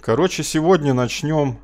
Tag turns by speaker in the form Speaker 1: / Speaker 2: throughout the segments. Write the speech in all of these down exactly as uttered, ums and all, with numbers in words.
Speaker 1: Короче, сегодня начнем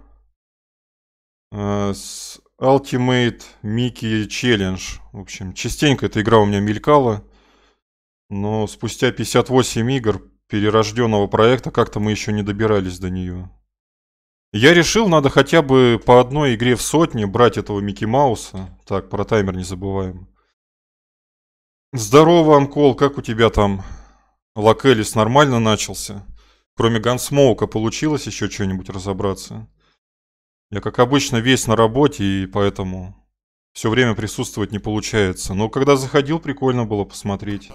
Speaker 1: э, с Ultimate Mickey Challenge. В общем, частенько эта игра у меня мелькала, но спустя пятьдесят восемь игр перерожденного проекта как-то мы еще не добирались до нее. Я решил, надо хотя бы по одной игре в сотне брать этого Микки Мауса. Так, про таймер не забываем. Здорово, Анкол, как у тебя там? Локелис нормально начался? Кроме Гансмоука получилось еще что-нибудь разобраться? Я, как обычно, весь на работе, и поэтому все время присутствовать не получается. Но когда заходил, прикольно было посмотреть.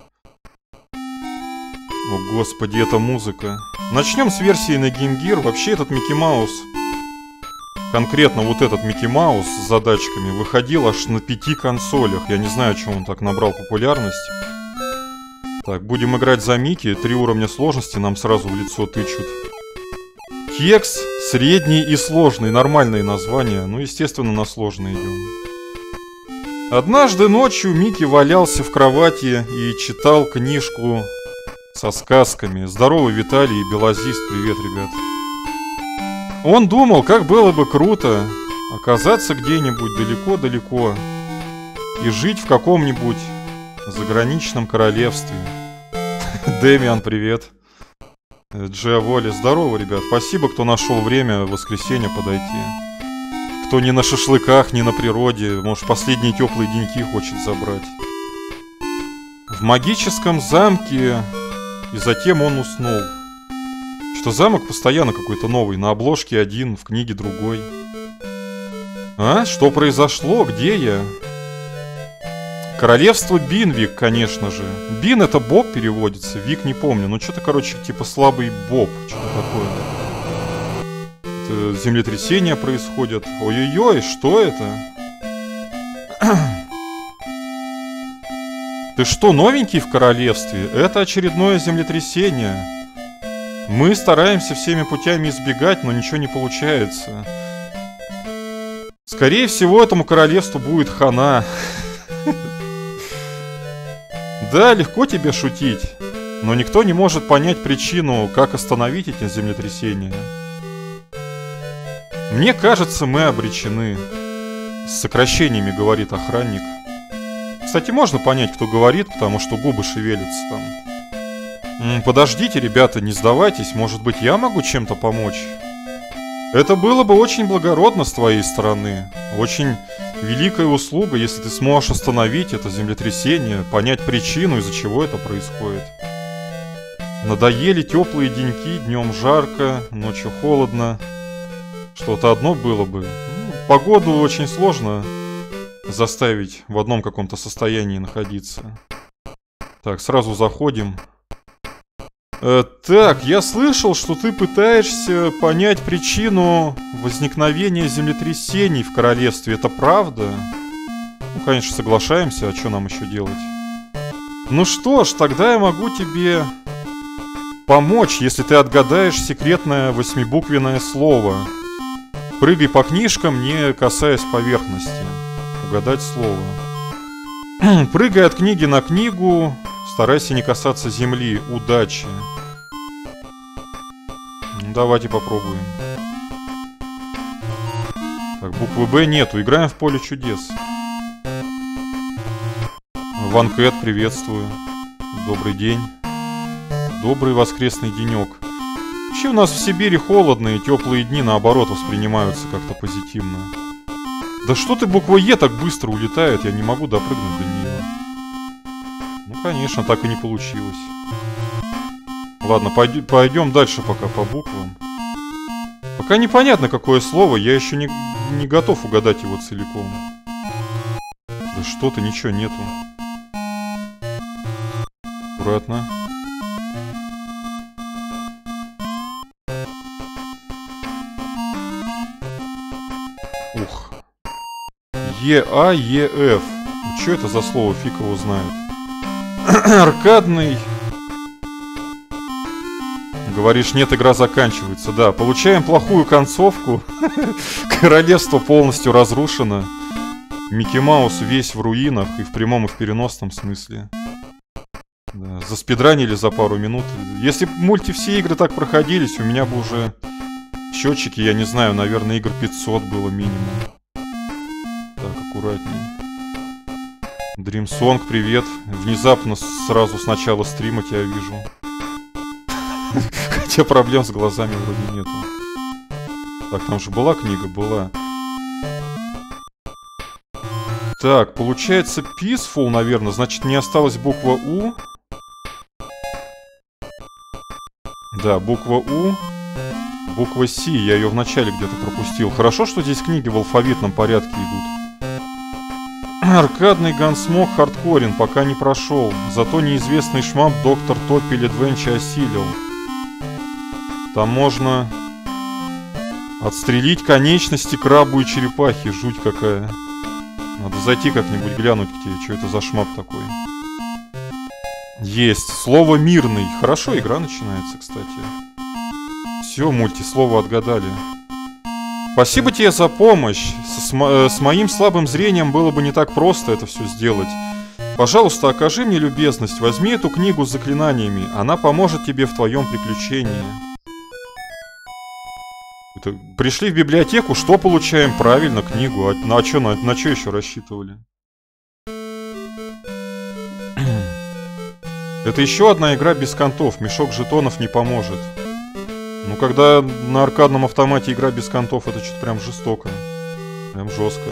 Speaker 1: О, господи, это музыка. Начнем с версии на Game Gear. Вообще, этот Микки Маус, конкретно вот этот Микки Маус с задачками, выходил аж на пяти консолях. Я не знаю, чего он так набрал популярность. Так, будем играть за Микки. Три уровня сложности нам сразу в лицо тычут. Кекс, средний и сложный. Нормальные названия. Ну, естественно, на сложные идем. Однажды ночью Микки валялся в кровати и читал книжку со сказками. Здорово, Виталий и Белозист. Привет, ребят. Он думал, как было бы круто оказаться где-нибудь далеко-далеко и жить в каком-нибудь заграничном королевстве. Дэмиан, привет. Джиаволи, здорово, ребят. Спасибо, кто нашел время в воскресенье подойти. Кто не на шашлыках, не на природе, может, последние теплые деньки хочет забрать. В магическом замке, и затем он уснул. Что замок постоянно какой-то новый, на обложке один, в книге другой. А? Что произошло? Где я? Королевство Бинвик, конечно же. Бин это Боб переводится, Вик не помню. Ну что-то, короче, типа слабый Боб. Что-то такое. Это землетрясения происходят. Ой-ой-ой, что это? Ты что, новенький в королевстве? Это очередное землетрясение. Мы стараемся всеми путями избегать, но ничего не получается. Скорее всего, этому королевству будет хана. Да, легко тебе шутить, но никто не может понять причину, как остановить эти землетрясения. Мне кажется, мы обречены. С сокращениями говорит охранник. Кстати, можно понять, кто говорит, потому что губы шевелятся там. Подождите, ребята, не сдавайтесь, может быть, я могу чем-то помочь? Это было бы очень благородно с твоей стороны. Очень великая услуга, если ты сможешь остановить это землетрясение, понять причину, из-за чего это происходит. Надоели теплые деньки, днем жарко, ночью холодно. Что-то одно было бы. Ну, погоду очень сложно заставить в одном каком-то состоянии находиться. Так, сразу заходим. Э, так, я слышал, что ты пытаешься понять причину возникновения землетрясений в королевстве. Это правда? Ну, конечно, соглашаемся, а что нам еще делать? Ну что ж, тогда я могу тебе помочь, если ты отгадаешь секретное восьмибуквенное слово. Прыгай по книжкам, не касаясь поверхности. Угадать слово. Прыгай от книги на книгу. Старайся не касаться земли. Удачи. Давайте попробуем. Так, буквы Б нету. Играем в поле чудес. Ванкэт, приветствую. Добрый день. Добрый воскресный денек. Вообще у нас в Сибири холодные, теплые дни, наоборот, воспринимаются как-то позитивно. Да что ты, буква Е так быстро улетает, я не могу допрыгнуть до нее. Ну, конечно, так и не получилось. Ладно, пойдем дальше пока по буквам. Пока непонятно, какое слово, я еще не, не готов угадать его целиком. Да что-то, ничего нету. Аккуратно. Ух. Е-А, Е-Ф. Что это за слово, фиг его знает. Аркадный. Говоришь, нет, игра заканчивается. Да, получаем плохую концовку. Королевство полностью разрушено. Микки Маус весь в руинах. И в прямом, и в переносном смысле. Да, заспидранили за пару минут. Если бы мульти все игры так проходились, у меня бы уже Счетчики, я не знаю, наверное, игр пятьсот было минимум. Так, аккуратней. Дримсонг, привет. Внезапно сразу с начала стрима тебя вижу. Хотя проблем с глазами вроде нету. Так, там же была книга? Была. Так, получается peaceful, наверное. Значит, не осталась буква У. Да, буква У. Буква С, я ее вначале где-то пропустил. Хорошо, что здесь книги в алфавитном порядке идут. Аркадный Гансмок хардкорен, пока не прошел. Зато неизвестный шмам доктор Топпель Эдвенча осилил. Там можно отстрелить конечности крабу и черепахи. Жуть какая. Надо зайти как-нибудь глянуть, где, что это за шмап такой. Есть. Слово «мирный». Хорошо, игра начинается, кстати. Все, мульти, слово отгадали. Спасибо тебе за помощь. С, с, с моим слабым зрением было бы не так просто это все сделать. Пожалуйста, окажи мне любезность. Возьми эту книгу с заклинаниями. Она поможет тебе в твоем приключении. Это, пришли в библиотеку, что получаем? Правильно, книгу. А, на, а что на, на что еще рассчитывали? Это еще одна игра без контов. Мешок жетонов не поможет. Ну, когда на аркадном автомате игра без контов, это что-то прям жестоко. Прям жестко.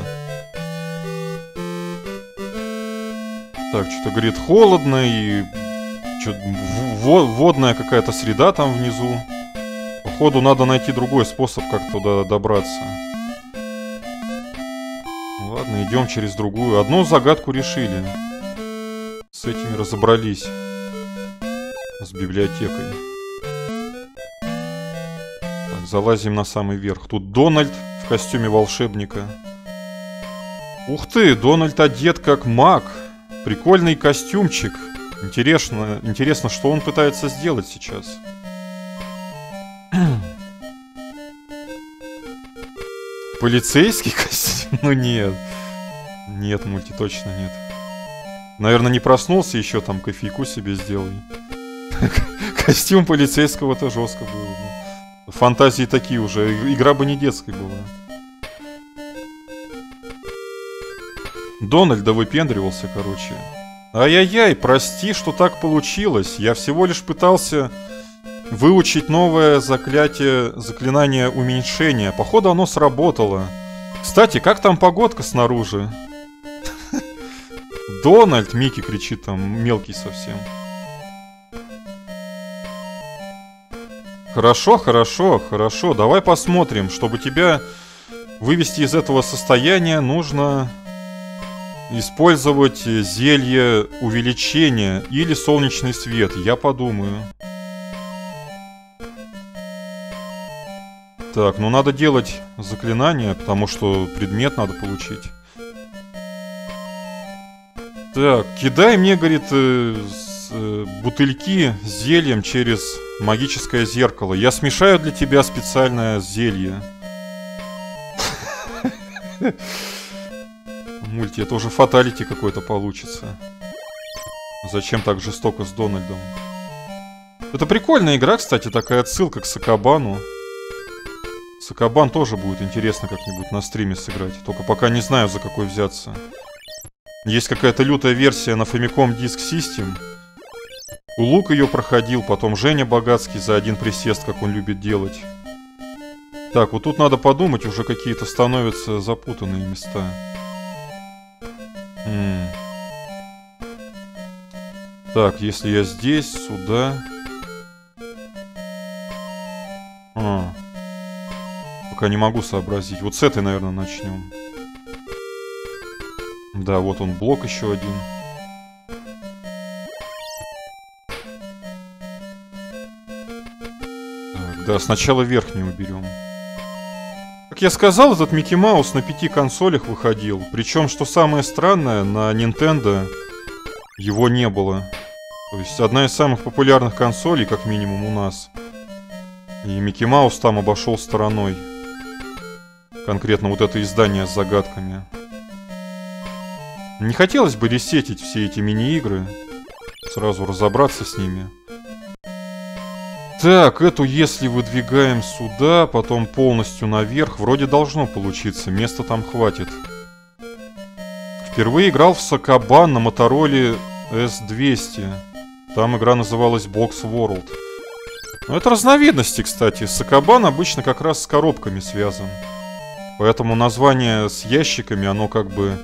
Speaker 1: Так, что-то говорит холодно и... Что-то водная какая-то среда там внизу. Походу, надо найти другой способ, как туда добраться. Ладно, идем через другую. Одну загадку решили. С этими разобрались. С библиотекой. Так, залазим на самый верх. Тут Дональд в костюме волшебника. Ух ты, Дональд одет как маг. Прикольный костюмчик. Интересно, интересно, что он пытается сделать сейчас. Полицейский костюм? Ну нет. Нет, мульти, точно нет. Наверное, не проснулся еще, там кофейку себе сделай. Костюм полицейского-то жестко было. Фантазии такие уже. Игра бы не детской была. Дональд выпендривался, короче. Ай-яй-яй, прости, что так получилось. Я всего лишь пытался выучить новое заклятие, заклинание уменьшения. Походу, оно сработало. Кстати, как там погодка снаружи? Дональд, Микки кричит там, мелкий совсем. Хорошо, хорошо, хорошо. Давай посмотрим. Чтобы тебя вывести из этого состояния, нужно использовать зелье увеличения или солнечный свет. Я подумаю. Так, ну надо делать заклинание, потому что предмет надо получить. Так, кидай мне, говорит, э, с, э, бутыльки с зельем через магическое зеркало. Я смешаю для тебя специальное зелье. Мульти, это уже фаталити какой-то получится. Зачем так жестоко с Дональдом? Это прикольная игра, кстати, такая отсылка к Сокобану. Сокобан тоже будет интересно как-нибудь на стриме сыграть. Только пока не знаю, за какой взяться. Есть какая-то лютая версия на Famicom Disk System. Улук ее проходил, потом Женя Богатский за один присест, как он любит делать. Так, вот тут надо подумать, уже какие-то становятся запутанные места. М-м. Так, если я здесь, сюда... А. Пока не могу сообразить. Вот с этой, наверное, начнем. Да, вот он, блок еще один. Так, да, сначала верхнюю уберем. Как я сказал, этот Микки Маус на пяти консолях выходил. Причем, что самое странное, на Nintendo его не было. То есть, одна из самых популярных консолей, как минимум, у нас. И Микки Маус там обошел стороной. Конкретно вот это издание с загадками. Не хотелось бы ресетить все эти мини-игры. Сразу разобраться с ними. Так, эту если выдвигаем сюда, потом полностью наверх, вроде должно получиться, места там хватит. Впервые играл в Сокобан на Мотороле эс двести. Там игра называлась Box World. Но это разновидности, кстати. Сокобан обычно как раз с коробками связан. Поэтому название с ящиками, оно как бы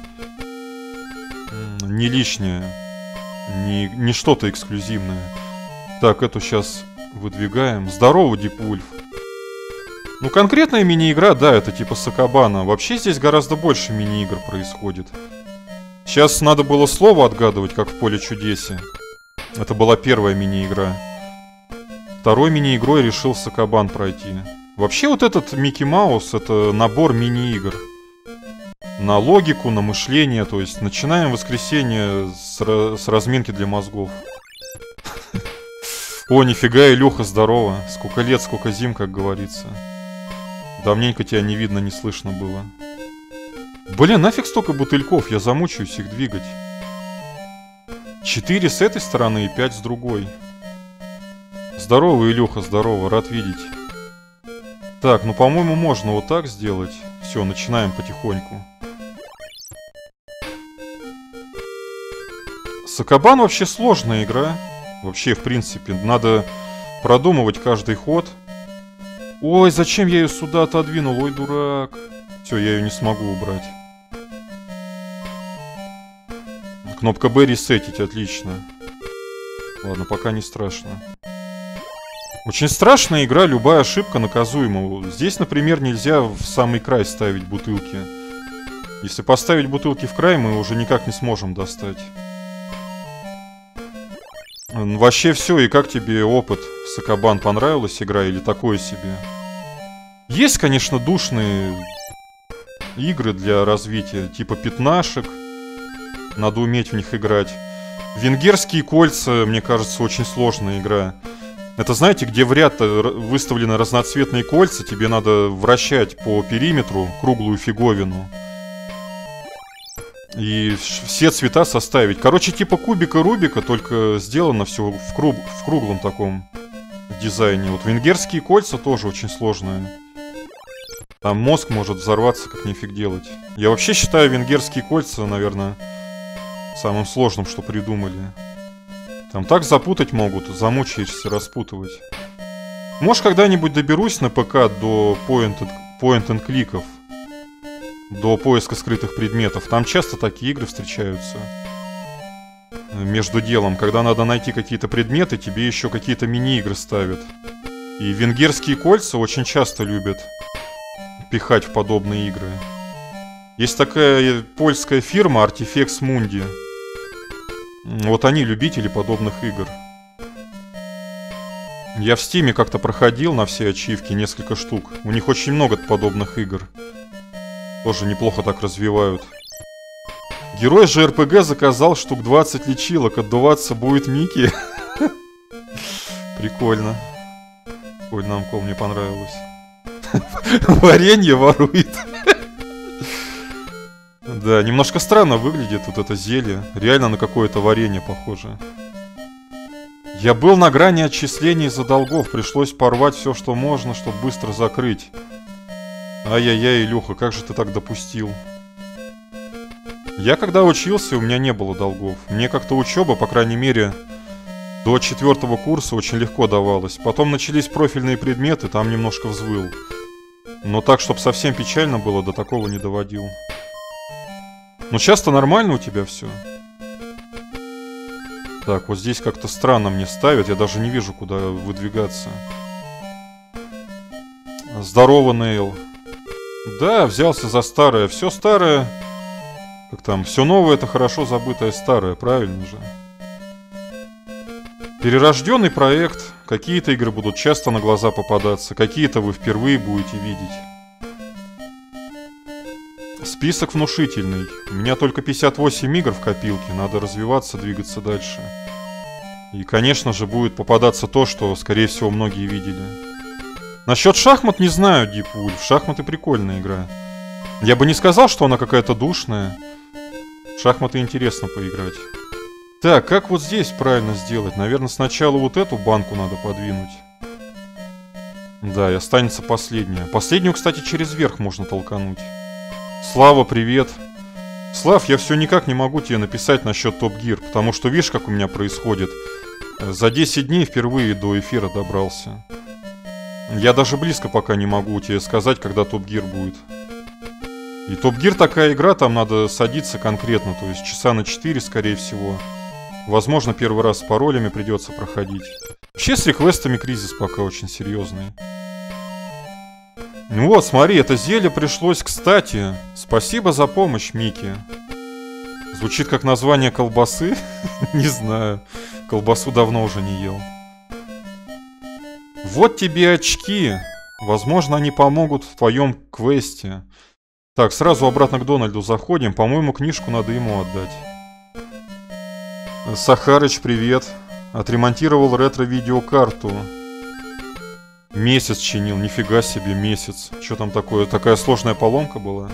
Speaker 1: не лишнее. Не, не что-то эксклюзивное. Так, эту сейчас выдвигаем. Здорово, Deep Wolf. Ну, конкретная мини-игра, да, это типа Сокобана. Вообще здесь гораздо больше мини-игр происходит. Сейчас надо было слово отгадывать, как в Поле чудесе. Это была первая мини-игра. Второй мини-игрой решил Сокобан пройти. Вообще вот этот Микки Маус — это набор мини-игр. На логику, на мышление. То есть начинаем воскресенье с, с разминки для мозгов. О, нифига, Илюха, здорово. Сколько лет, сколько зим, как говорится. Давненько тебя не видно, не слышно было. Блин, нафиг столько бутыльков, я замучаюсь их двигать. Четыре с этой стороны и пять с другой. Здорово, Илюха, здорово, рад видеть. Так, ну, по-моему, можно вот так сделать. Все, начинаем потихоньку. Сокобан вообще сложная игра. Вообще, в принципе, надо продумывать каждый ход. Ой, зачем я ее сюда отодвинул? Ой, дурак. Все, я ее не смогу убрать. Кнопка Б ресетить, отлично. Ладно, пока не страшно. Очень страшная игра, любая ошибка наказуема. Здесь, например, нельзя в самый край ставить бутылки. Если поставить бутылки в край, мы уже никак не сможем достать. Вообще все, и как тебе опыт? Сокобан, понравилась игра или такое себе? Есть, конечно, душные игры для развития, типа пятнашек. Надо уметь в них играть. Венгерские кольца, мне кажется, очень сложная игра. Это, знаете, где в ряд выставлены разноцветные кольца, тебе надо вращать по периметру круглую фиговину. И все цвета составить. Короче, типа кубика Рубика, только сделано все в, круг, в круглом таком дизайне. Вот венгерские кольца тоже очень сложные. Там мозг может взорваться, как нифиг делать. Я вообще считаю венгерские кольца, наверное, самым сложным, что придумали. Там так запутать могут, замучаешься распутывать. Может, когда-нибудь доберусь на ПК до point-and-кликов. До поиска скрытых предметов. Там часто такие игры встречаются. Между делом, когда надо найти какие-то предметы, тебе еще какие-то мини-игры ставят. И венгерские кольца очень часто любят пихать в подобные игры. Есть такая польская фирма Artifex Mundi. Вот они любители подобных игр. Я в Стиме как-то проходил на все ачивки, несколько штук. У них очень много подобных игр. Тоже неплохо так развивают. Герой же эр пэ гэ заказал штук двадцать лечилок. Отдуваться будет Микки. Прикольно. Ой, намко, мне понравилось. Варенье ворует. Да, немножко странно выглядит вот это зелье. Реально на какое-то варенье похоже. Я был на грани отчислений из-за долгов. Пришлось порвать все, что можно, чтобы быстро закрыть. Ай-яй-яй, Илюха, как же ты так допустил? Я когда учился, у меня не было долгов. Мне как-то учеба, по крайней мере, до четвертого курса очень легко давалась. Потом начались профильные предметы, там немножко взвыл. Но так, чтобы совсем печально было, до такого не доводил. Но часто нормально у тебя все. Так, вот здесь как-то странно мне ставят, я даже не вижу, куда выдвигаться. Здорово, Нейл. Да, взялся за старое. Все старое. Как там? Все новое — это хорошо забытое старое, правильно же? Перерожденный проект. Какие-то игры будут часто на глаза попадаться, какие-то вы впервые будете видеть. Список внушительный. У меня только пятьдесят восемь игр в копилке, надо развиваться, двигаться дальше. И, конечно же, будет попадаться то, что, скорее всего, многие видели. Насчет шахмат не знаю, Deep Wolf. Шахматы прикольная игра. Я бы не сказал, что она какая-то душная. В шахматы интересно поиграть. Так, как вот здесь правильно сделать? Наверное, сначала вот эту банку надо подвинуть. Да, и останется последняя. Последнюю, кстати, через верх можно толкануть. Слава, привет. Слав, я все никак не могу тебе написать насчет Топ Гир, потому что видишь, как у меня происходит. За десять дней впервые до эфира добрался. Я даже близко пока не могу тебе сказать, когда Топ Гир будет. И Топ Гир такая игра, там надо садиться конкретно, то есть часа на четыре, скорее всего. Возможно, первый раз с паролями придется проходить. Вообще с реквестами кризис пока очень серьезный. Ну вот, смотри, это зелье пришлось кстати. Спасибо за помощь, Мики. Звучит как название колбасы? Не знаю. Колбасу давно уже не ел. Вот тебе очки. Возможно, они помогут в твоем квесте. Так, сразу обратно к Дональду заходим. По-моему, книжку надо ему отдать. Сахарыч, привет. Отремонтировал ретро-видеокарту. Месяц чинил, нифига себе, месяц. Что там такое? Такая сложная поломка была?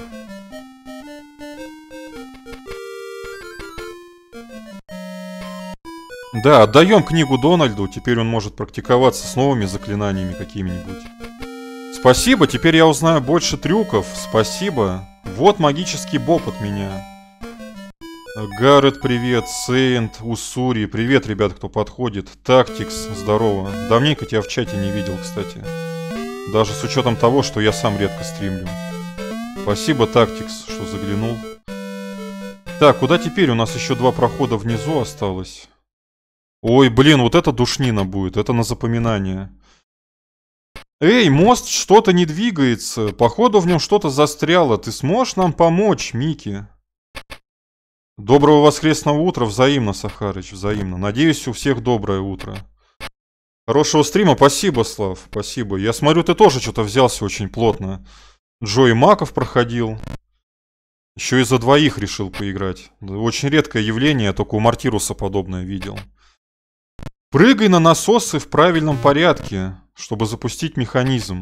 Speaker 1: Да, отдаем книгу Дональду. Теперь он может практиковаться с новыми заклинаниями какими-нибудь. Спасибо, теперь я узнаю больше трюков. Спасибо. Вот магический боб от меня. Гаррет, привет. Сейнт, Уссури. Привет, ребят, кто подходит. Тактикс, здорово. Давненько тебя в чате не видел, кстати. Даже с учетом того, что я сам редко стримлю. Спасибо, Тактикс, что заглянул. Так, куда теперь? У нас еще два прохода внизу осталось. Ой, блин, вот это душнина будет. Это на запоминание. Эй, мост что-то не двигается. Походу в нем что-то застряло. Ты сможешь нам помочь, Мики? Доброго воскресного утра, взаимно, Сахарыч, взаимно. Надеюсь, у всех доброе утро. Хорошего стрима, спасибо, Слав, спасибо. Я смотрю, ты тоже что-то взялся очень плотно. Джои Маков проходил. Еще и за двоих решил поиграть. Очень редкое явление, я только у Мартируса подобное видел. Прыгай на насосы в правильном порядке, чтобы запустить механизм.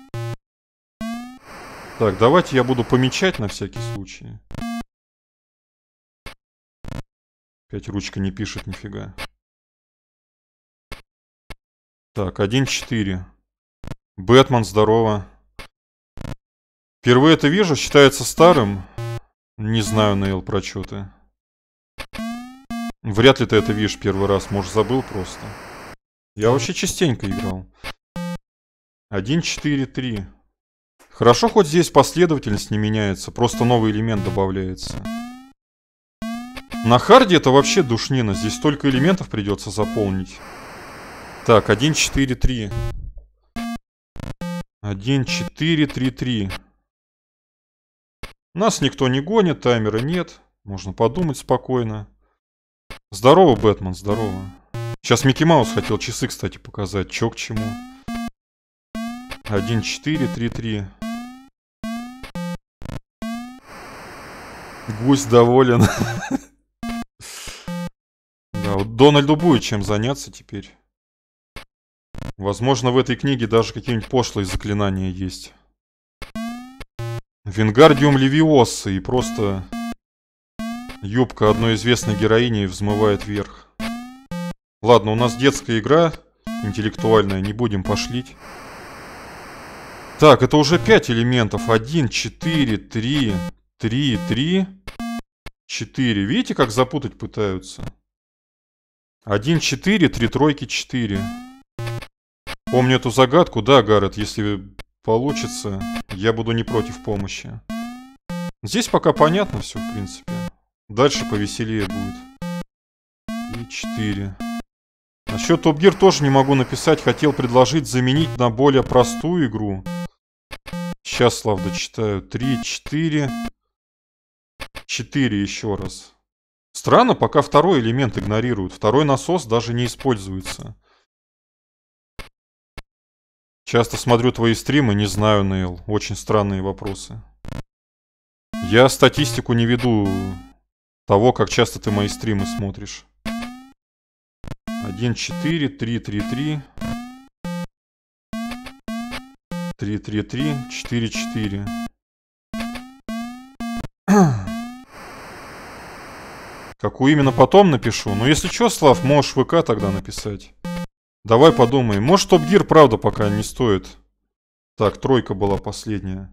Speaker 1: Так, давайте я буду помечать на всякий случай. Опять ручка не пишет нифига. Так, один четыре. Бэтмен, здорово. Впервые это вижу, считается старым. Не знаю, Нейл, про что ты. Вряд ли ты это видишь первый раз, может, забыл просто. Я вообще частенько играл. один четыре три. Хорошо, хоть здесь последовательность не меняется, просто новый элемент добавляется. На харде это вообще душнина. Здесь столько элементов придется заполнить. Так, один четыре три. один четыре три три. Нас никто не гонит, таймера нет. Можно подумать спокойно. Здорово, Бэтмен, здорово. Сейчас Микки Маус хотел часы, кстати, показать. Чё к чему. один четыре три три. Гусь доволен. Да, вот Дональду будет чем заняться теперь. Возможно, в этой книге даже какие-нибудь пошлые заклинания есть. Вингардиум Левиоса, и просто юбка одной известной героини взмывает вверх. Ладно, у нас детская игра интеллектуальная, не будем пошлить. Так, это уже пять элементов. один, четыре, три, три, три, четыре. Видите, как запутать пытаются? один, четыре, три тройки, четыре. Помню эту загадку, да, Гаррет, если получится, я буду не против помощи. Здесь пока понятно все, в принципе. Дальше повеселее будет. И четыре. Насчет Топ Гир тоже не могу написать. Хотел предложить заменить на более простую игру. Сейчас, Слав, дочитаю. три, четыре. четыре еще раз. Странно, пока второй элемент игнорируют. Второй насос даже не используется. Часто смотрю твои стримы, не знаю, Нейл. Очень странные вопросы. Я статистику не веду того, как часто ты мои стримы смотришь. один, четыре, три, три, три. три, три, три, четыре, четыре. Какую именно потом напишу? Ну, если что, Слав, можешь в ВК тогда написать. Давай подумаем. Может, Топ Гир, правда, пока не стоит Так, тройка была последняя.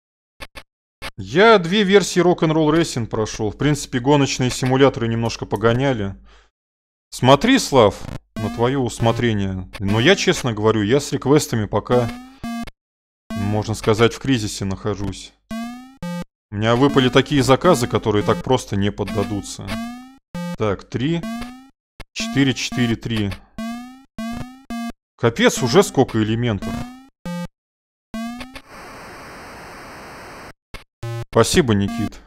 Speaker 1: Я две версии Rock'n'Roll Racing прошел. В принципе, гоночные симуляторы немножко погоняли. Смотри, Слав, на твое усмотрение. Но я, честно говорю, я с реквестами пока, можно сказать, в кризисе нахожусь. У меня выпали такие заказы, которые так просто не поддадутся. Так, три, четыре, четыре, три. Капец, уже сколько элементов. Спасибо, Никит.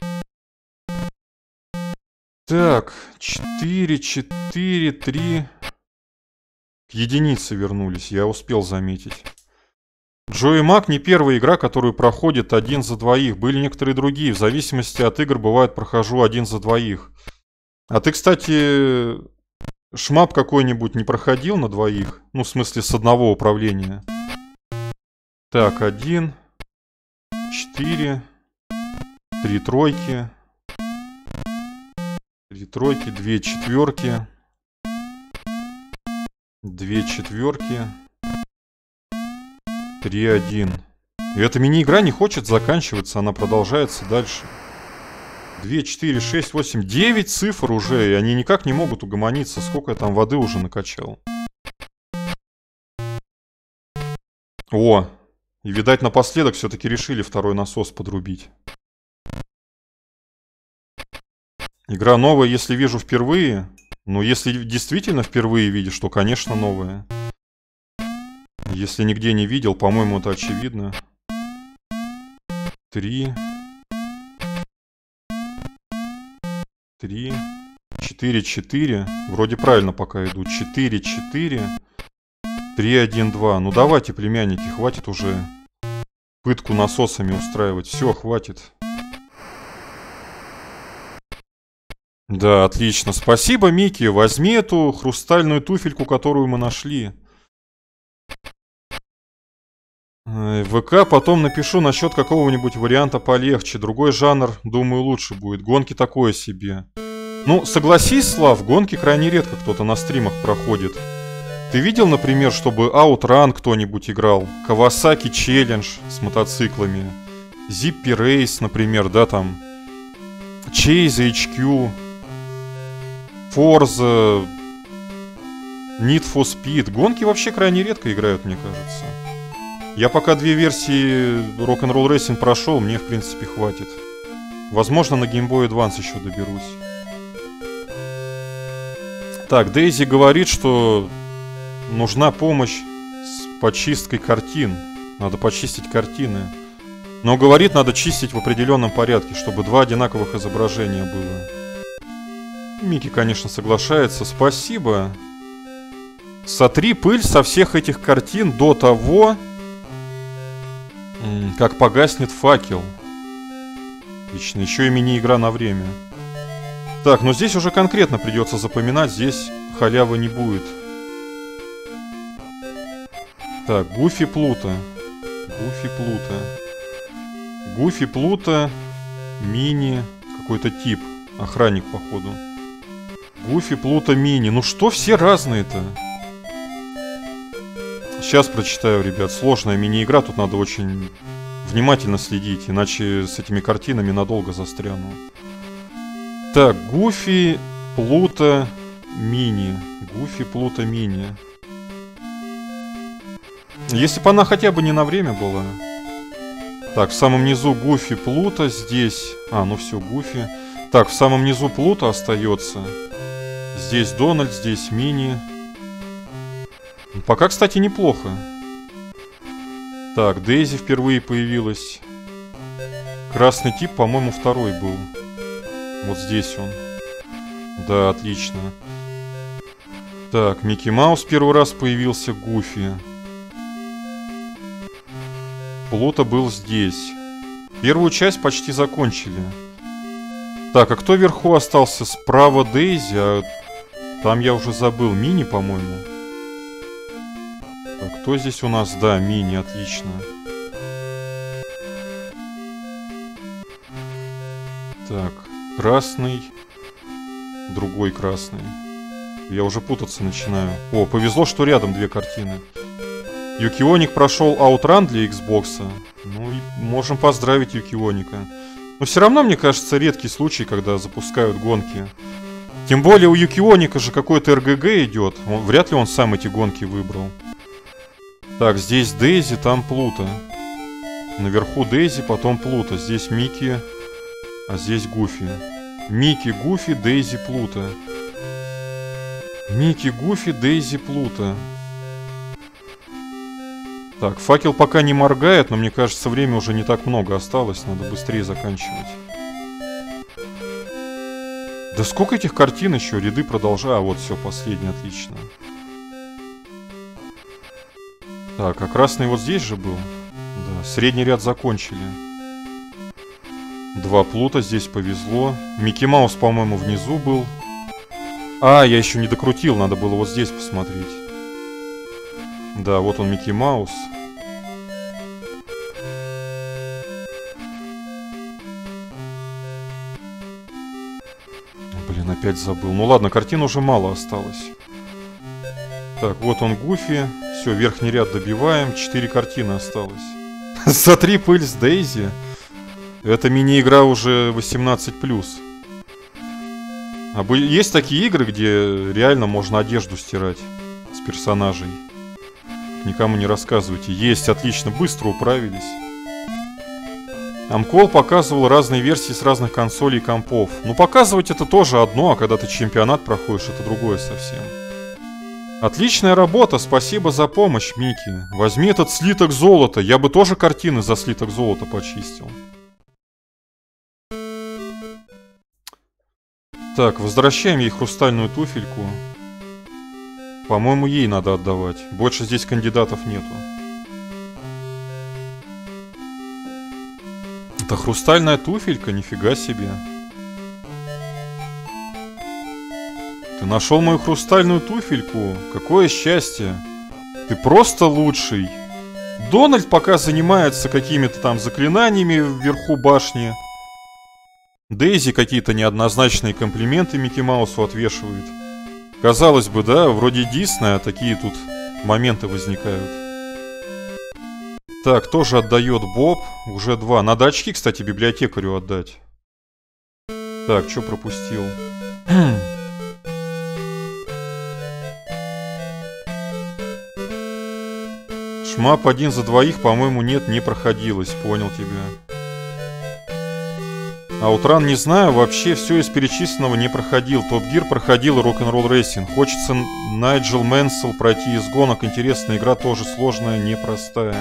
Speaker 1: Так, четыре, четыре, три. К единице вернулись, я успел заметить. Джои Мак не первая игра, которую проходит один за двоих. Были некоторые другие. В зависимости от игр бывает прохожу один за двоих. А ты, кстати, шмап какой-нибудь не проходил на двоих? Ну, в смысле, с одного управления. Так, один, четыре, три тройки, три тройки, две четверки, две четверки. три один. И эта мини-игра не хочет заканчиваться, она продолжается дальше. два, четыре, шесть, восемь, девять цифр уже, и они никак не могут угомониться. Сколько я там воды уже накачал. О, и, видать, напоследок все-таки решили второй насос подрубить. Игра новая, если вижу впервые. Но если действительно впервые видишь, то, конечно, новая. Если нигде не видел, по-моему, это очевидно. Три. Три. Четыре, четыре. Вроде правильно пока иду. Четыре, четыре. Три, один, два. Ну давайте, племянники, хватит уже пытку насосами устраивать. Все, хватит. Да, отлично. Спасибо, Микки. Возьми эту хрустальную туфельку, которую мы нашли. В ВК потом напишу насчет какого-нибудь варианта полегче. Другой жанр, думаю, лучше будет. Гонки такое себе. Ну, согласись, Слав, гонки крайне редко кто-то на стримах проходит. Ты видел, например, чтобы Outrun кто-нибудь играл? Kawasaki Challenge с мотоциклами. Zippy Race, например, да, там. Chase эйч кью. Forza. Need for Speed. Гонки вообще крайне редко играют, мне кажется. Я пока две версии Rock'n'Roll Racing прошел, мне в принципе хватит. Возможно, на Game Boy Advance еще доберусь. Так, Дейзи говорит, что нужна помощь с почисткой картин. Надо почистить картины. Но говорит, надо чистить в определенном порядке, чтобы два одинаковых изображения было. Микки, конечно, соглашается. Спасибо. Сотри пыль со всех этих картин до того, как погаснет факел. Отлично, еще и мини-игра на время. Так, но здесь уже конкретно придется запоминать, здесь халявы не будет. Так, Гуфи Плута. Гуфи Плута. Гуфи Плута. Мини. Какой-то тип. Охранник, походу. Гуфи Плута Мини. Ну что все разные-то? Сейчас прочитаю, ребят. Сложная мини-игра, тут надо очень внимательно следить, иначе с этими картинами надолго застряну. Так, Гуфи Плута Мини. Гуфи Плута Мини. Если бы она хотя бы не на время была. Так, в самом низу Гуфи Плута, здесь... А, ну все, Гуфи. Так, в самом низу Плута остается. Здесь Дональд, здесь Мини. Пока, кстати, неплохо. Так, Дейзи впервые появилась. Красный тип, по-моему, второй был. Вот здесь он. Да, отлично. Так, Микки Маус первый раз появился, Гуфи. Плута был здесь. Первую часть почти закончили. Так, а кто вверху остался? Справа Дейзи, а там я уже забыл. Мини, по-моему. Так, кто здесь у нас? Да, Мини, отлично. Так, красный. Другой красный. Я уже путаться начинаю. О, повезло, что рядом две картины. Юкионик прошел Outrun для Xbox. Ну, и можем поздравить Юкионика. Но все равно, мне кажется, редкий случай, когда запускают гонки. Тем более у Юкионика же какой-то эр гэ гэ идет. Он, вряд ли он сам эти гонки выбрал. Так, здесь Дейзи, там Плуто. Наверху Дейзи, потом Плуто. Здесь Микки, а здесь Гуфи. Микки, Гуфи, Дейзи, Плуто. Микки, Гуфи, Дейзи, Плуто. Так, факел пока не моргает, но мне кажется, время уже не так много осталось. Надо быстрее заканчивать. Да сколько этих картин еще? Ряды продолжаю. А вот все, последний, отлично. Так, а красный вот здесь же был? Да, средний ряд закончили. Два Плута, здесь повезло. Микки Маус, по-моему, внизу был. А, я еще не докрутил, надо было вот здесь посмотреть. Да, вот он, Микки Маус. Блин, опять забыл. Ну ладно, картин уже мало осталось. Так, вот он, Гуфи. Все, верхний ряд добиваем. Четыре картины осталось. Сотри пыль с Дейзи. Это мини-игра уже восемнадцать плюс. А есть такие игры, где реально можно одежду стирать с персонажей. Никому не рассказывайте. Есть, отлично, быстро управились. Амкол показывал разные версии с разных консолей и компов. Ну, показывать это тоже одно, а когда ты чемпионат проходишь, это другое совсем. Отличная работа, спасибо за помощь, Микки. Возьми этот слиток золота, я бы тоже картины за слиток золота почистил. Так, возвращаем ей хрустальную туфельку. По-моему, ей надо отдавать. Больше здесь кандидатов нету. Это хрустальная туфелька? Нифига себе. Ты нашел мою хрустальную туфельку? Какое счастье. Ты просто лучший. Дональд пока занимается какими-то там заклинаниями вверху башни. Дейзи какие-то неоднозначные комплименты Микки Маусу отвешивает. Казалось бы, да, вроде Диснея, а такие тут моменты возникают. Так, тоже отдает Боб. Уже два. Надо очки, кстати, библиотекарю отдать. Так, что пропустил? Шмап один за двоих, по-моему, нет, не проходилось. Понял тебя. Outrun не знаю, вообще все из перечисленного не проходил. Топ Гир проходил и Rock'n'Roll Racing. Хочется Найджел Мэнсел пройти из гонок. Интересная игра, тоже сложная, непростая.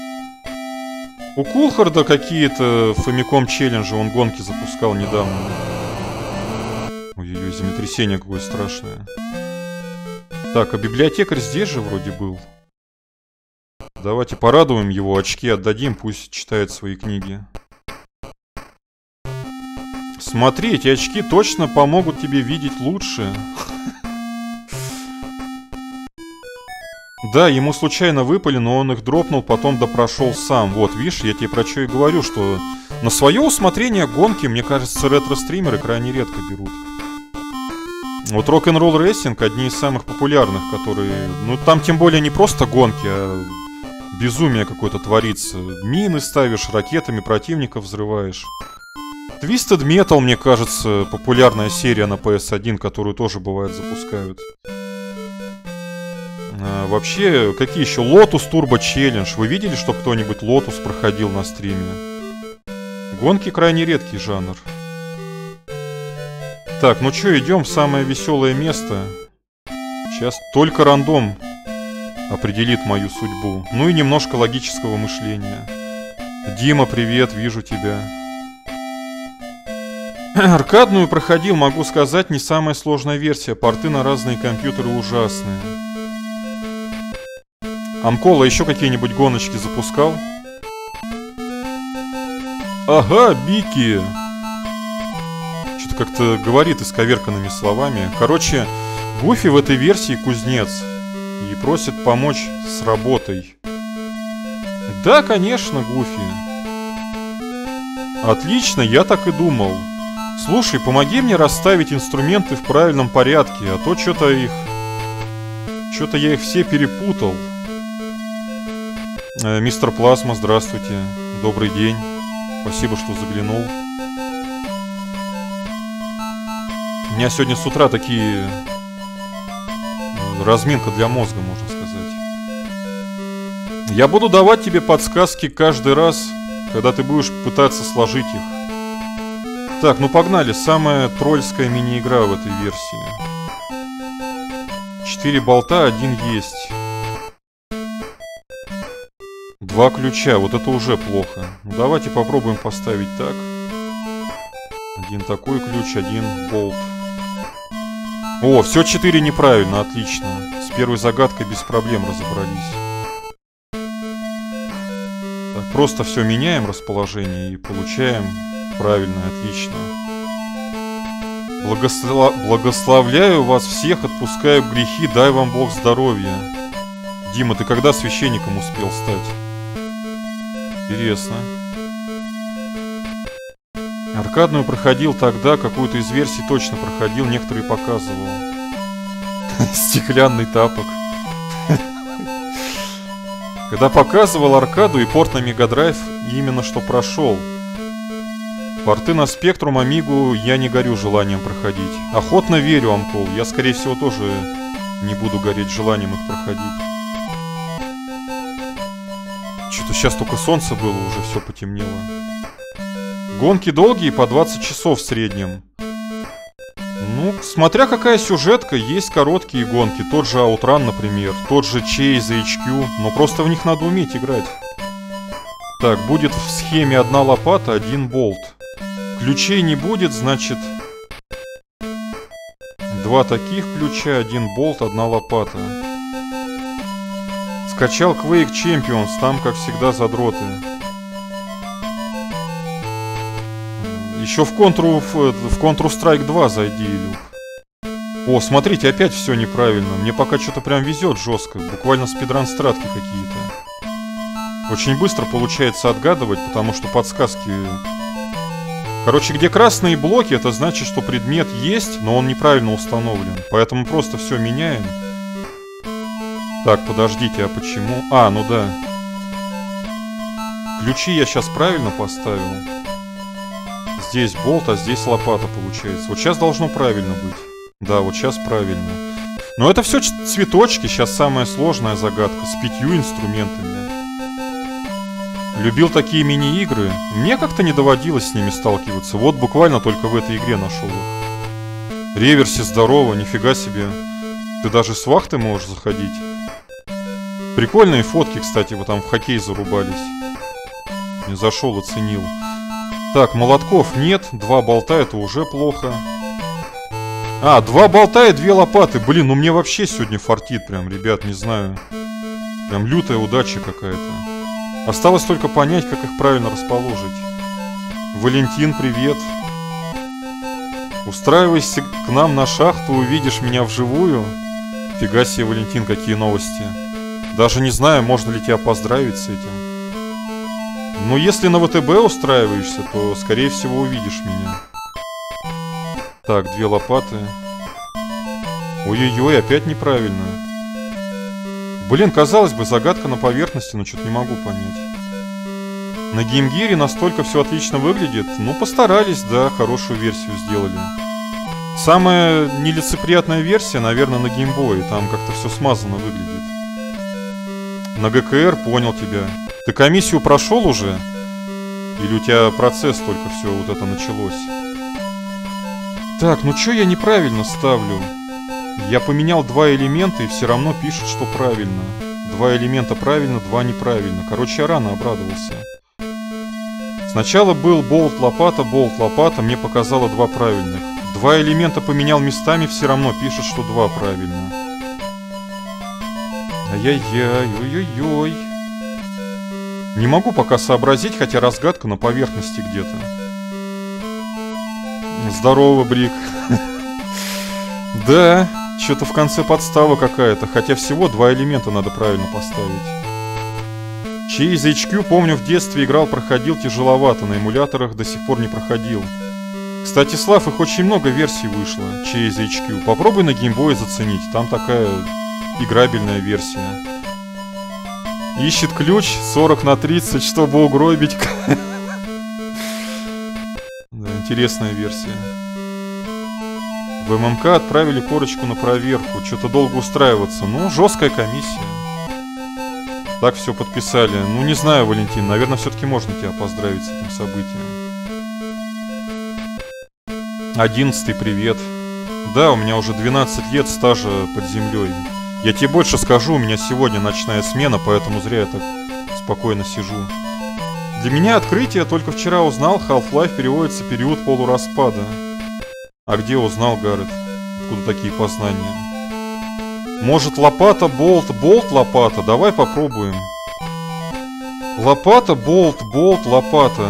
Speaker 1: У Кулхарда какие-то Famicom челленджи, он гонки запускал недавно. Ой-ой-ой, землетрясение какое страшное. Так, а библиотекарь здесь же вроде был. Давайте порадуем его, очки отдадим, пусть читает свои книги. Смотри, эти очки точно помогут тебе видеть лучше. Да, ему случайно выпали, но он их дропнул, потом допрошел сам. Вот, видишь, я тебе про что и говорю, что на свое усмотрение гонки, мне кажется, ретро-стримеры крайне редко берут. Вот Rock'n'Roll Racing одни из самых популярных, которые... Ну, там тем более не просто гонки, а безумие какое-то творится. Мины ставишь, ракетами противников взрываешь. Twisted Metal, мне кажется, популярная серия на пи эс один, которую тоже бывает запускают. А, вообще, какие еще? Lotus Turbo Challenge. Вы видели, что кто-нибудь Lotus проходил на стриме? Гонки крайне редкий жанр. Так, ну что, идем в самое веселое место. Сейчас только рандом определит мою судьбу. Ну и немножко логического мышления. Дима, привет, вижу тебя. Аркадную проходил, могу сказать, не самая сложная версия. Порты на разные компьютеры ужасные. Амкола еще какие-нибудь гоночки запускал? Ага, Бики. Что-то как-то говорит исковерканными словами. Короче, Гуфи в этой версии кузнец. И просит помочь с работой. Да, конечно, Гуфи. Отлично, я так и думал. Слушай, помоги мне расставить инструменты в правильном порядке, а то что-то их... Что-то я их все перепутал. Э, мистер Плазма, здравствуйте. Добрый день. Спасибо, что заглянул. У меня сегодня с утра такие... разминка для мозга, можно сказать. Я буду давать тебе подсказки каждый раз, когда ты будешь пытаться сложить их. Так, ну погнали. Самая тролльская мини-игра в этой версии. Четыре болта, один есть. Два ключа, вот это уже плохо. Ну, давайте попробуем поставить так. Один такой ключ, один болт. О, все четыре неправильно, отлично. С первой загадкой без проблем разобрались. Так, просто все меняем расположение и получаем правильно, отлично. Благослов... Благословляю вас всех, отпускаю грехи, дай вам Бог здоровья. Дима, ты когда священником успел стать? Интересно. Аркадную проходил тогда, какую-то из версий точно проходил, некоторые показывал. Стеклянный тапок. Когда показывал аркаду и порт на Мегадрайв, именно что прошел. Порты на Спектрум, Амигу я не горю желанием проходить. Охотно верю, Амкол, я скорее всего тоже не буду гореть желанием их проходить. Что-то сейчас только солнце было, уже все потемнело. Гонки долгие, по двадцать часов в среднем. Ну, смотря какая сюжетка, есть короткие гонки. Тот же Outrun, например, тот же Chase эйч кью, но просто в них надо уметь играть. Так, будет в схеме одна лопата, один болт. Ключей не будет, значит... Два таких ключа, один болт, одна лопата. Скачал Quake Champions, там, как всегда, задроты. Еще в Контру, в, в Counter-Strike два зайди, Илюх. О, смотрите, опять все неправильно. Мне пока что-то прям везет жестко. Буквально спидран-стратки какие-то. Очень быстро получается отгадывать, потому что подсказки... Короче, где красные блоки, это значит, что предмет есть, но он неправильно установлен. Поэтому просто все меняем. Так, подождите, а почему? А, ну да. Ключи я сейчас правильно поставил. Здесь болт, а здесь лопата получается. Вот сейчас должно правильно быть. Да, вот сейчас правильно. Но это все цветочки. Сейчас самая сложная загадка. С пятью инструментами. Любил такие мини-игры. Мне как-то не доводилось с ними сталкиваться. Вот буквально только в этой игре нашел их. Реверси, здорово, нифига себе. Ты даже с вахты можешь заходить. Прикольные фотки, кстати, вы там в хоккей зарубались. Не зашел, оценил. Так, молотков нет, два болта, это уже плохо. А, два болта и две лопаты. Блин, ну мне вообще сегодня фартит прям, ребят, не знаю. Прям лютая удача какая-то. Осталось только понять, как их правильно расположить. Валентин, привет. Устраивайся к нам на шахту, увидишь меня вживую. Фига себе, Валентин, какие новости. Даже не знаю, можно ли тебя поздравить с этим. Но если на ВТБ устраиваешься, то, скорее всего, увидишь меня. Так, две лопаты. Ой-ой-ой, опять неправильно. Блин, казалось бы, загадка на поверхности, но что-то не могу понять. На геймгире настолько все отлично выглядит. Ну, постарались, да, хорошую версию сделали. Самая нелицеприятная версия, наверное, на геймбое. Там как-то все смазанно выглядит. На ГКР, понял тебя. Ты комиссию прошел уже? Или у тебя процесс только все вот это началось? Так, ну что я неправильно ставлю? Я поменял два элемента и все равно пишет, что правильно. Два элемента правильно, два неправильно. Короче, я рано обрадовался. Сначала был болт-лопата, болт-лопата, мне показало два правильных. Два элемента поменял местами, все равно пишет, что два правильно. Ай-яй-яй, ой-ой-ой. Не могу пока сообразить, хотя разгадка на поверхности где-то. Здорово, Брик. Да, что-то в конце подстава какая-то, хотя всего два элемента надо правильно поставить. Chase эйч кью, помню, в детстве играл, проходил тяжеловато, на эмуляторах до сих пор не проходил. Кстати, Слав, их очень много версий вышло, Chase эйч кью. Попробуй на геймбое заценить, там такая играбельная версия. Ищет ключ сорок на тридцать, чтобы угробить. Да, интересная версия. В ММК отправили корочку на проверку. Что-то долго устраиваться. Ну, жесткая комиссия. Так все подписали. Ну, не знаю, Валентин. Наверное, все-таки можно тебя поздравить с этим событием. Одиннадцатый, привет. Да, у меня уже двенадцать лет стажа под землей. Я тебе больше скажу, у меня сегодня ночная смена, поэтому зря я так спокойно сижу. Для меня открытие, только вчера узнал, Half-Life переводится период полураспада. А где узнал, Гаррет? Откуда такие познания? Может, лопата, болт, болт, лопата? Давай попробуем. Лопата, болт, болт, лопата.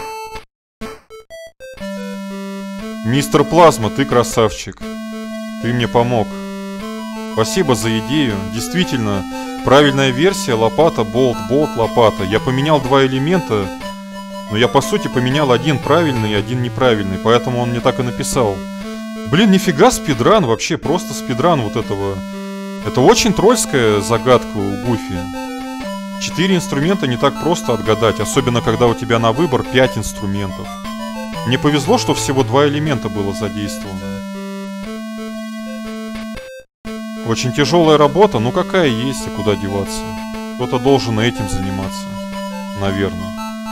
Speaker 1: Мистер Плазма, ты красавчик. Ты мне помог. Спасибо за идею. Действительно, правильная версия лопата, болт, болт, лопата. Я поменял два элемента, но я по сути поменял один правильный и один неправильный, поэтому он мне так и написал. Блин, нифига спидран, вообще просто спидран вот этого. Это очень тролльская загадка у Гуфи. Четыре инструмента не так просто отгадать, особенно когда у тебя на выбор пять инструментов. Мне повезло, что всего два элемента было задействовано. Очень тяжелая работа, ну какая есть, а куда деваться? Кто-то должен этим заниматься. Наверное.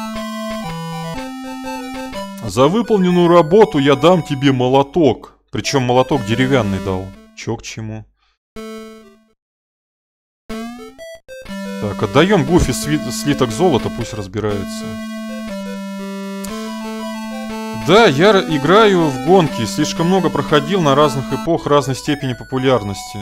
Speaker 1: За выполненную работу я дам тебе молоток. Причем молоток деревянный дал. Чё к чему? Так, отдаем Гуфи слиток золота, пусть разбирается. Да, я играю в гонки, слишком много проходил на разных эпох, разной степени популярности.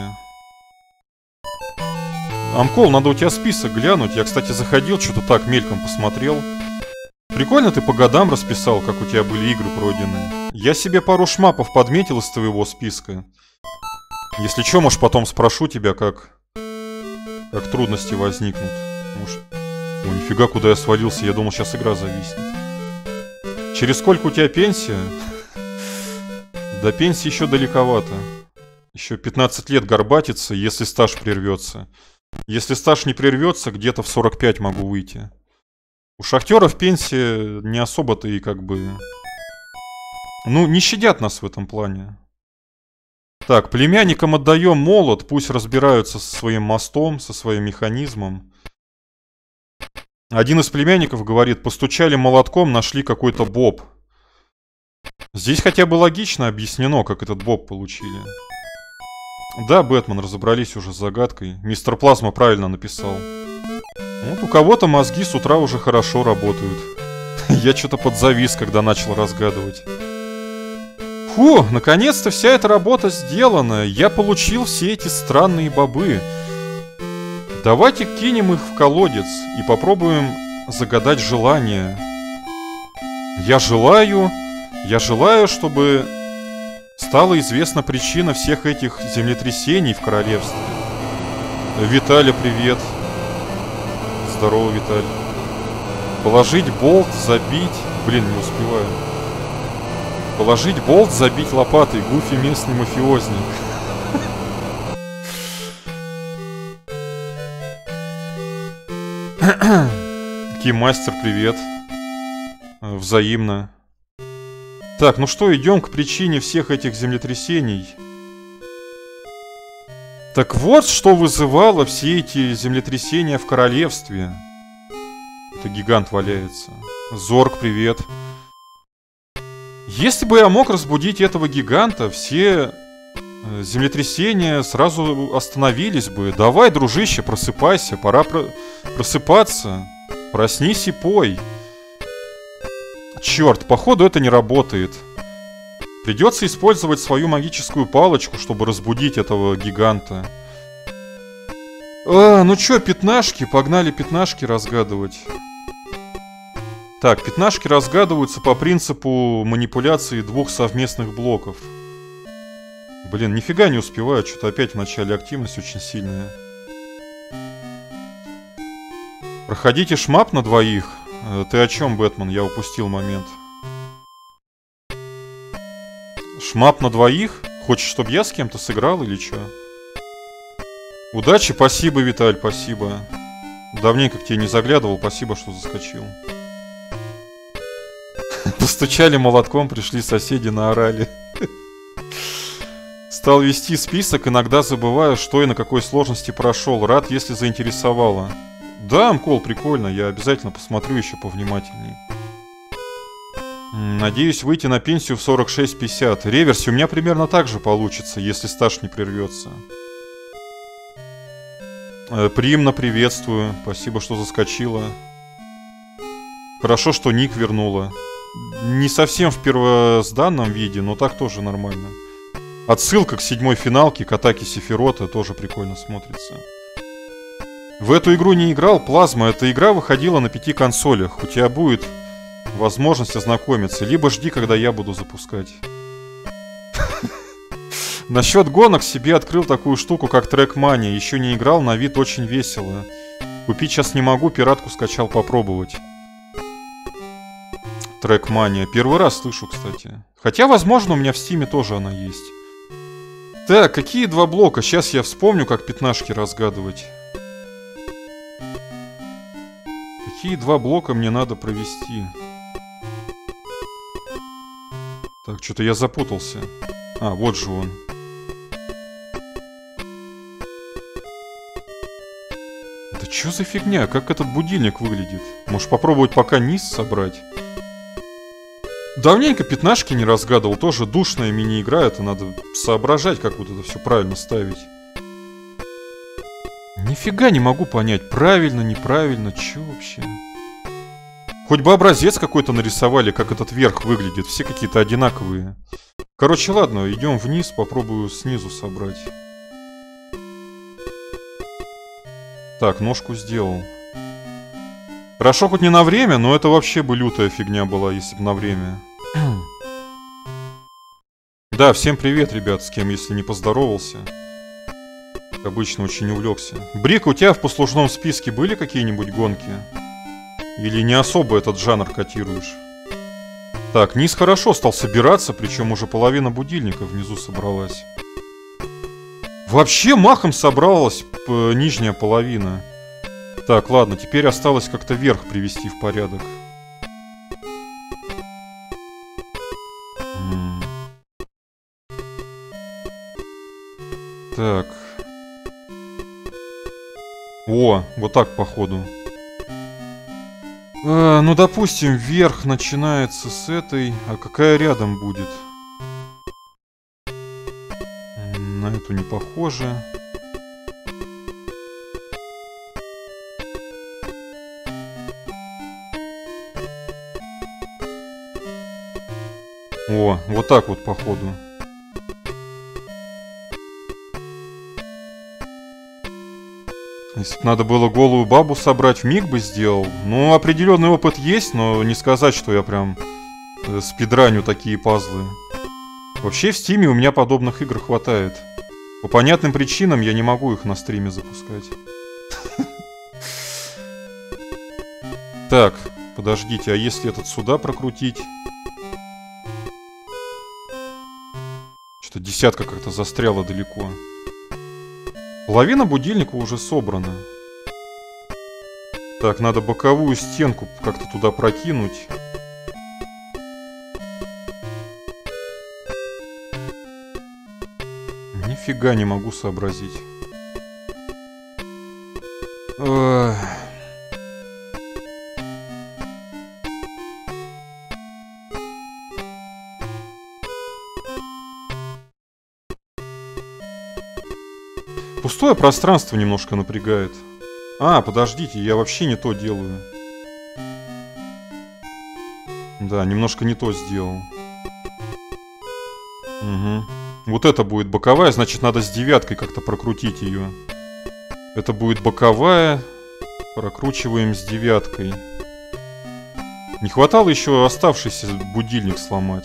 Speaker 1: Амкол, надо у тебя список глянуть. Я, кстати, заходил, что-то так мельком посмотрел. Прикольно ты по годам расписал, как у тебя были игры пройдены. Я себе пару шмапов подметил из твоего списка. Если что, может, потом спрошу тебя, как... Как трудности возникнут. Может... О, нифига, куда я свалился, я думал, сейчас игра зависнет. Через сколько у тебя пенсия? До пенсии еще далековато. Еще пятнадцать лет горбатиться, если стаж прервется. Если стаж не прервется, где-то в сорок пять могу выйти. У шахтеров пенсия не особо-то и как бы... Ну, не щадят нас в этом плане. Так, племянникам отдаем молот, пусть разбираются со своим мостом, со своим механизмом. Один из племянников говорит, постучали молотком, нашли какой-то боб. Здесь хотя бы логично объяснено, как этот боб получили. Да, Бэтмен, разобрались уже с загадкой. Мистер Плазма правильно написал. Вот у кого-то мозги с утра уже хорошо работают. Я что-то подзавис, когда начал разгадывать. Фу, наконец-то вся эта работа сделана. Я получил все эти странные бобы. Давайте кинем их в колодец и попробуем загадать желание. Я желаю... Я желаю, чтобы стала известна причина всех этих землетрясений в королевстве. Виталя, привет. Здорово, Виталь. Положить болт, забить... Блин, не успеваю. Положить болт, забить лопатой. Гуфи местный мафиозник. Киммастер, привет. Взаимно. Так, ну что, идем к причине всех этих землетрясений. Так вот, что вызывало все эти землетрясения в королевстве. Это гигант валяется. Зорг, привет. Если бы я мог разбудить этого гиганта, все землетрясения сразу остановились бы. Давай, дружище, просыпайся, пора про... просыпаться. Проснись и пой. Черт, походу это не работает. Придется использовать свою магическую палочку, чтобы разбудить этого гиганта. А, ну чё, пятнашки? Погнали пятнашки разгадывать. Так, пятнашки разгадываются по принципу манипуляции двух совместных блоков. Блин, нифига не успеваю, что-то опять в начале активность очень сильная. Проходите шмап на двоих. Ты о чем, Бэтмен? Я упустил момент. Шмап на двоих? Хочешь, чтобы я с кем-то сыграл или что? Удачи, спасибо, Виталь, спасибо. Давненько к тебе не заглядывал, спасибо, что заскочил. Постучали молотком, пришли соседи, наорали. Стал вести список, иногда забываю, что и на какой сложности прошел. Рад, если заинтересовало. Да, Мкол, прикольно, я обязательно посмотрю еще повнимательней. Надеюсь выйти на пенсию в сорок шесть пятьдесят. Реверси у меня примерно так же получится, если стаж не прервется. Приимно приветствую. Спасибо, что заскочила. Хорошо, что ник вернула. Не совсем в первозданном виде, но так тоже нормально. Отсылка к седьмой финалке, к атаке Сефирота, тоже прикольно смотрится. В эту игру не играл, Плазма. Эта игра выходила на пяти консолях. У тебя будет возможность ознакомиться. Либо жди, когда я буду запускать. Насчет гонок себе открыл такую штуку, как Trackmania. Еще не играл, на вид очень весело. Купить сейчас не могу, пиратку скачал попробовать. Trackmania. Первый раз слышу, кстати. Хотя, возможно, у меня в стиме тоже она есть. Так, какие два блока? Сейчас я вспомню, как пятнашки разгадывать. Какие два блока мне надо провести? Так, что-то я запутался. А, вот же он. Да что за фигня? Как этот будильник выглядит? Может попробовать пока низ собрать? Давненько пятнашки не разгадывал. Тоже душная мини-игра. Это надо соображать, как вот это все правильно ставить. Нифига не могу понять, правильно, неправильно, чё вообще? Хоть бы образец какой-то нарисовали, как этот верх выглядит. Все какие-то одинаковые. Короче, ладно, идем вниз, попробую снизу собрать. Так, ножку сделал. Хорошо, хоть не на время, но это вообще бы лютая фигня была, если бы на время. Да, всем привет, ребят, с кем, если не поздоровался. Как обычно, очень увлекся. Брик, у тебя в послужном списке были какие-нибудь гонки? Или не особо этот жанр котируешь? Так, низ хорошо стал собираться, причем уже половина будильника внизу собралась. Вообще махом собралась нижняя половина. Так, ладно, теперь осталось как-то верх привести в порядок. М-м. Так. О, вот так походу. А, ну, допустим, верх начинается с этой. А какая рядом будет? На эту не похоже. О, вот так вот походу. Если бы надо было голую бабу собрать, вмиг бы сделал. Ну, определенный опыт есть, но не сказать, что я прям э, спидраню такие пазлы. Вообще в стиме у меня подобных игр хватает. По понятным причинам я не могу их на стриме запускать. Так, подождите, а если этот сюда прокрутить? Что-то десятка как-то застряла далеко. Половина будильника уже собрана. Так, надо боковую стенку как-то туда прокинуть. Нифига не могу сообразить. Эх. Пустое пространство немножко напрягает. А, подождите, я вообще не то делаю. Да, немножко не то сделал. Угу. Вот это будет боковая, значит, надо с девяткой как-то прокрутить ее. Это будет боковая. Прокручиваем с девяткой. Не хватало еще оставшийся будильник сломать.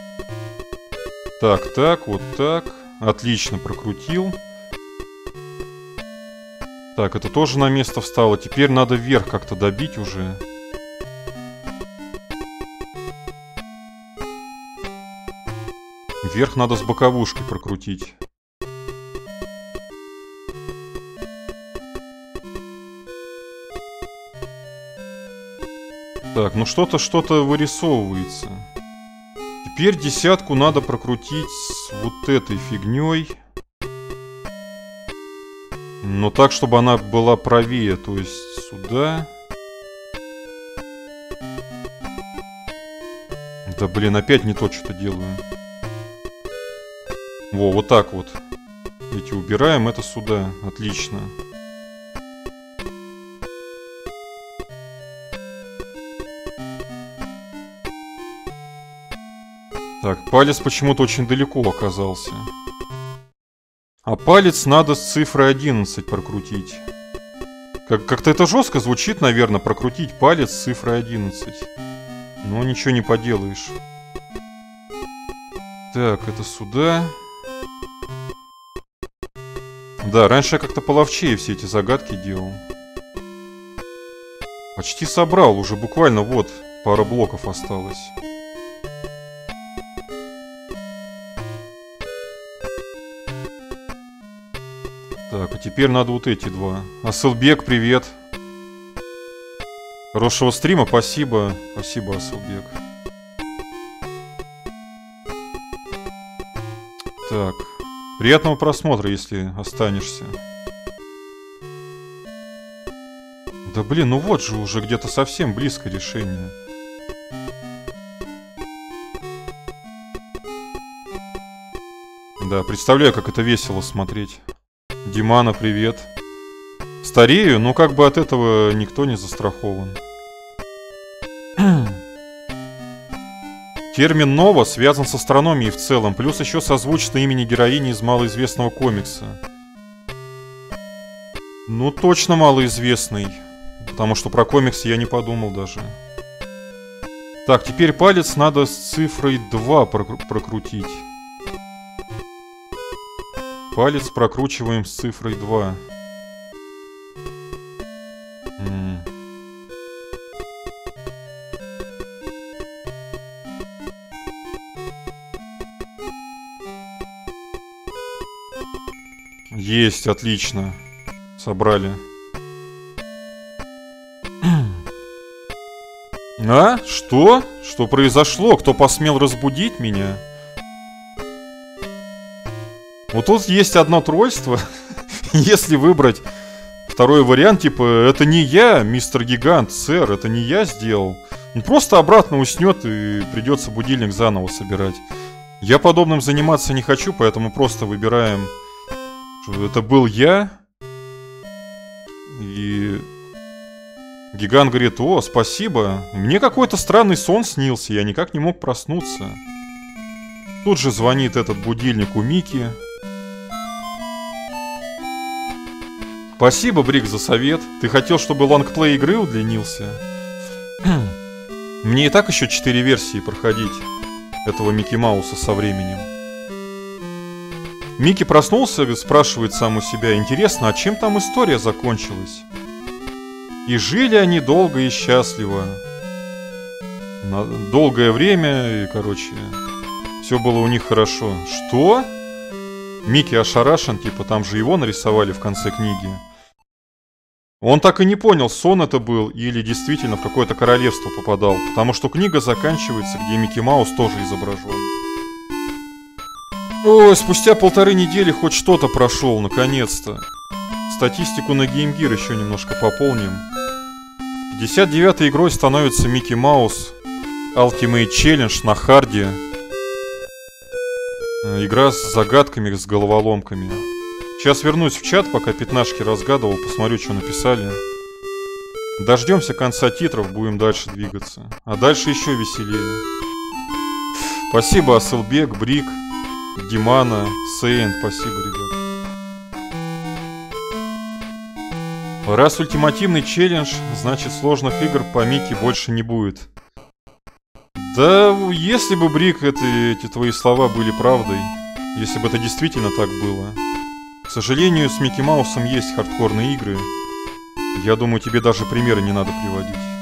Speaker 1: Так, так, вот так. Отлично, прокрутил. Так, это тоже на место встало. Теперь надо вверх как-то добить уже. Вверх надо с боковушкой прокрутить. Так, ну что-то, что-то вырисовывается. Теперь десятку надо прокрутить с вот этой фигней. Но так, чтобы она была правее, то есть сюда. Да блин, опять не то что-то делаю. Во, вот так вот. Эти убираем, это сюда. Отлично. Так, палец почему-то очень далеко оказался. А палец надо с цифрой одиннадцать прокрутить. Как- как-то это жестко звучит, наверное, прокрутить палец с цифрой одиннадцать. Но ничего не поделаешь. Так, это сюда. Да, раньше я как-то половчее все эти загадки делал. Почти собрал, уже буквально вот пара блоков осталось. Так, а теперь надо вот эти два. Асылбек, привет. Хорошего стрима, спасибо. Спасибо, Асылбек. Так. Приятного просмотра, если останешься. Да блин, ну вот же уже где-то совсем близко решение. Да, представляю, как это весело смотреть. Димана, привет. Старею, но как бы от этого никто не застрахован. Термин «нова» связан с астрономией в целом, плюс еще созвучно имени героини из малоизвестного комикса. Ну, точно малоизвестный. Потому что про комикс я не подумал даже. Так, теперь палец надо с цифрой два прокрутить. Палец прокручиваем с цифрой два. М-м. Есть, отлично. Собрали. А? Что? Что произошло? Кто посмел разбудить меня? Вот тут есть одно тролльство. Если выбрать второй вариант, типа, это не я, мистер Гигант, сэр, это не я сделал. Он просто обратно уснет и придется будильник заново собирать. Я подобным заниматься не хочу, поэтому просто выбираем, что это был я. И Гигант говорит: о, спасибо, мне какой-то странный сон снился, я никак не мог проснуться. Тут же звонит этот будильник у Мики. Спасибо, Брик, за совет. Ты хотел, чтобы лонгплей игры удлинился? Мне и так еще четыре версии проходить этого Микки Мауса со временем. Микки проснулся, спрашивает сам у себя: интересно, а чем там история закончилась? И жили они долго и счастливо. На долгое время, и, короче, все было у них хорошо. Что? Микки ошарашен, типа, там же его нарисовали в конце книги. Он так и не понял, сон это был или действительно в какое-то королевство попадал, потому что книга заканчивается, где Микки Маус тоже изображен. Ой, спустя полторы недели хоть что-то прошел, наконец-то. Статистику на Game Gear еще немножко пополним. пятьдесят девятой игрой становится Микки Маус Ultimate Challenge на харде. Игра с загадками, с головоломками. Сейчас вернусь в чат, пока пятнашки разгадывал, посмотрю, что написали. Дождемся конца титров, будем дальше двигаться. А дальше еще веселее. Спасибо, Асылбек, Брик, Димана, Сейн, спасибо, ребят. Раз ультимативный челлендж, значит сложных игр по Микки больше не будет. Да, если бы, Брик, это, эти твои слова были правдой, если бы это действительно так было. К сожалению, с Микки Маусом есть хардкорные игры. Я думаю, тебе даже примеры не надо приводить.